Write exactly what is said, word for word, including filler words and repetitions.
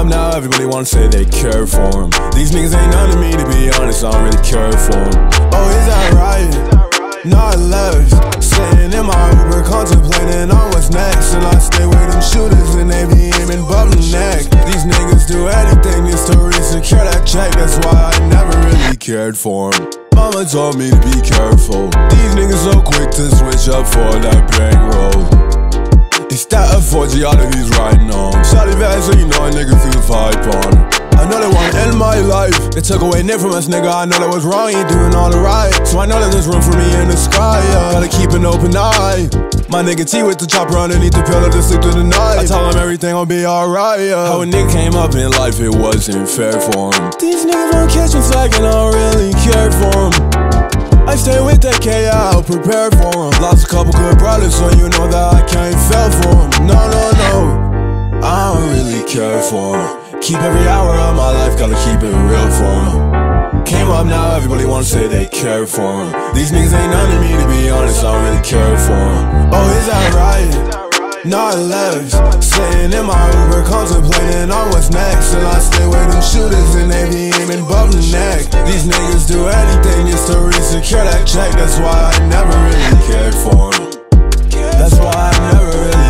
up now, everybody wanna say they care for him. These niggas ain't none to me, to be honest, I don't really care for him. Oh, is that right? Not left. Sitting in my Uber, contemplating on what's next. And I stay with them shooters and they be aiming above the neck. These niggas do anything just to re-secure that check. That's why I never really cared for him. Mama told me to be careful. These niggas so quick to switch up for that bankroll. It's that F four G, all of these riding on. Shawty bad, so you know a nigga feel the vibe on. I know they wanna end my life. They took away Nick from us, nigga. I know that was wrong, ain't doing all the right. So I know that there's room for me in the sky, yeah. Gotta keep an open eye. My nigga T with the chopper underneath the pillow to sleep through the night. I tell him everything gon' be alright, yeah. How a nigga came up in life, it wasn't fair for him. These niggas won't catch me slacking, I don't really care for him. I stay with that K, I'll prepare for him. Lost a couple good brothers, so you know that I can't fail for him. No, no, no, I don't really care for him. Keep every hour of my life, gotta keep it real for him. Came up now, everybody wanna say they care for him. These niggas ain't none to me, to be honest, I don't really care for him. Oh, is that right? Not left. Sitting in my Uber, contemplating on what's next. And I stay with them shooters and they be aiming above the neck. These niggas do anything just to re-secure that check. That's why I never really cared for him. That's why I never really